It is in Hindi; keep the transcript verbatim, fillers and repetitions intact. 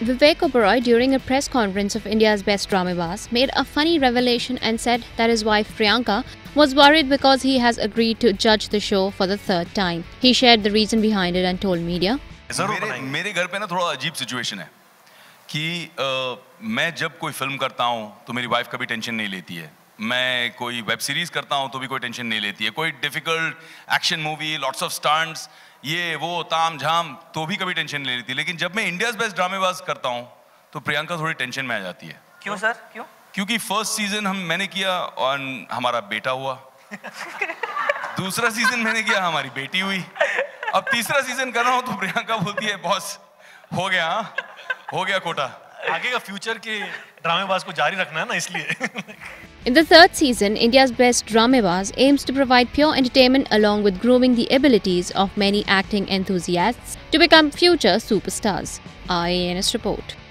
Vivek Oberoi, during a press conference of India's Best Dramebaaz, made a funny revelation and said that his wife Priyanka was worried because he has agreed to judge the show for the third time. He shared the reason behind it and told media, मेरे, मेरे घर पे ना थोड़ा अजीब सिचुएशन है कि आ, मैं जब कोई फिल्म करता हूँ तो मेरी वाइफ कभी टेंशन नहीं लेती है. मैं कोई वेब सीरीज करता हूँ तो भी कोई टेंशन नहीं लेती है. कोई difficult action movie, lots of stunts, ये वो ताम झाम, तो भी कभी टेंशन नहीं लेती. लेकिन जब मैं इंडियाज बेस्ट ड्रामेबाज करता हूँ तो प्रियंका थोड़ी टेंशन में आ जाती है. क्यों सर, क्यों? क्योंकि फर्स्ट सीजन हम मैंने किया और हमारा बेटा हुआ. दूसरा सीजन मैंने किया, हमारी बेटी हुई. अब तीसरा सीजन कर रहा हूँ तो प्रियंका बोलती है, बॉस हो गया, हो गया कोटा. आगे का फ्यूचर के ड्रामेबाज को जारी रखना है ना, इसलिए. In the third season, India's Best Dramebaaz aims to provide pure entertainment along with grooming the abilities of many acting enthusiasts to become future superstars. I A N S report.